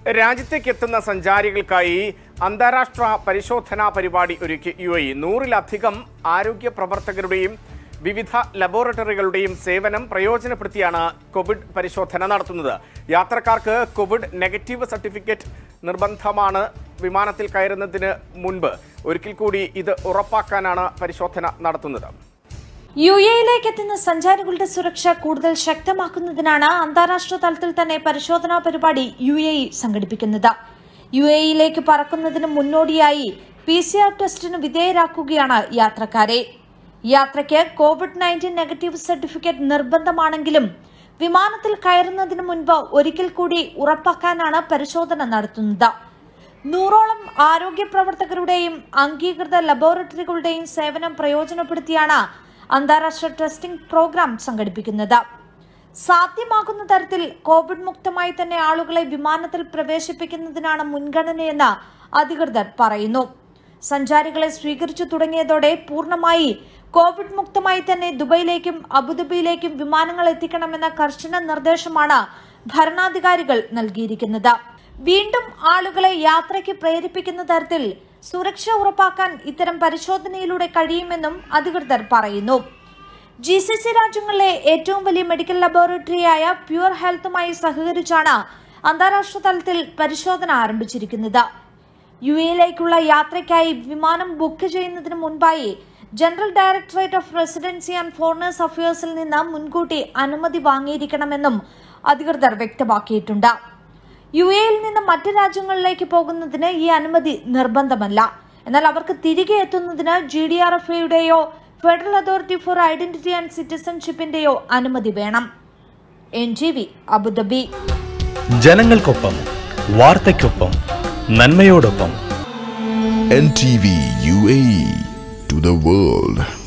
രാജ്യത്തേക്ക് എത്തുന്ന സഞ്ചാരികൾക്കായി അന്താരാഷ്ട്ര പരിശോധനാ പരിപാടി ഒരുക്കി UAE. 100-ലധികം ആരോഗ്യ പ്രവർത്തകരുടെയും വിവിധ ലബോറട്ടറികളുടെയും സേവനം പ്രയോജനപ്പെടുത്തിയാണ് കോവിഡ് പരിശോധന നടത്തുന്നത്. യാത്രക്കാർക്ക് കോവിഡ് നെഗറ്റീവ് സർട്ടിഫിക്കറ്റ് നിർബന്ധമാണ്. വിമാനത്തിൽ കയറുന്നതിന് മുൻപ് ഒരിക്കൽ കൂടി ഇത് ഉറപ്പാക്കാനാണ് പരിശോധന നടത്തുന്നത്. UAE-യിലേക്ക് എത്തുന്ന സഞ്ചാരികളുടെ സുരക്ഷ കൂടുതൽ ശക്തമാക്കുന്നതിനാണ് അന്താരാഷ്ട്ര തലത്തിൽ തന്നെ പരിശോധനാ പരിപാടി UAE സംഘടിപ്പിക്കുന്നത്. UAE-യിലേക്ക് പറക്കുന്നതിന് മുന്നോടിയായി PCR ടെസ്റ്റിന് വിധേയരാക്കുകയാണ് യാത്രക്കാരെ. യാത്രയ്ക്ക് COVID-19 നെഗറ്റീവ് സർട്ടിഫിക്കറ്റ് നിർബന്ധമാണെങ്കിലും വിമാനത്തിൽ കയറുന്നതിന് മുൻപ് ഒരിക്കൽ കൂടി ഉറപ്പാക്കാനാണ് പരിശോധന നടത്തുന്നത്. 100ഓളം ആരോഗ്യ പ്രവർത്തകരുടെയും അംഗീകൃത ലബോറട്ടറികളുടെയും സേവനം പ്രയോജനപ്പെടുത്തിയാണ് അന്താരാഷ്ട്ര ടെസ്റ്റിംഗ് പ്രോഗ്രാം സംഘടിപ്പിക്കുന്നത്. സാധ്യമാകുന്ന തരത്തിൽ കോവിഡ് മുക്തമായി തന്നെ ആളുകളെ വിമാനത്തിൽ പ്രവേശിപ്പിക്കുന്നതിനാണ് മുൻഗണനയെന്ന് അധികൃതർ പറയുന്നു. സഞ്ചാരികളെ സ്വീകരിച്ചു തുടങ്ങിയതോടെ പൂർണ്ണമായി കോവിഡ് മുക്തമായി തന്നെ ദുബൈയിലേക്കും അബുദാബിയിലേക്കും വിമാനങ്ങൾ എത്തിക്കണമെന്ന കർശന നിർദ്ദേശമാണ് ഭരണാധികാരികൾ നൽകിയിരിക്കുന്നത്. വീണ്ടും ആളുകളെ യാത്രയ്ക്ക് പ്രേരിപ്പിക്കുന്ന തരത്തിൽ സുരക്ഷ ഉറപ്പാക്കാൻ ഇത്തരം പരിശോധനയിലൂടെ കഴിയുമെന്നും അധികൃതർ പറയുന്നു. GCC രാജ്യങ്ങളിലെ ഏറ്റവും വലിയ മെഡിക്കൽ ലബോറട്ടറിയായ പ്യൂർ ഹെൽത്തുമായി സഹകരിച്ചാണ് അന്താരാഷ്ട്ര തലത്തിൽ പരിശോധന ആരംഭിച്ചിരിക്കുന്നത്. UAE-യിലേക്കുള്ള യാത്രയ്ക്കായി വിമാനം ബുക്ക് ചെയ്യുന്നതിന് മുൻപായി general directorate of residency and foreigners അഫയേഴ്സിൽ നിന്ന് മുൻകൂട്ടി അനുമതി വാങ്ങിയിരിക്കണമെന്നും അധികൃതർ വ്യക്തമാക്കിയിട്ടുണ്ട്. UAE-യിൽ നിന്ന് മറ്റ് രാജ്യങ്ങളിലേക്ക് പോകുന്നതിന് ഈ അനുമതി നിർബന്ധമല്ല. എന്നാൽ അവർക്ക് തിരികെ എത്തുന്നതിന് GDRFA-യുടെയോ federal authority for identity and സിറ്റിസൺഷിപ്പിന്റെയോ അനുമതി വേണം. NGV അബുദാബി. ജനങ്ങൾക്കൊപ്പം, വാർത്തയ്ക്കൊപ്പം, നന്മയോടൊപ്പം. NTV UAE to the world.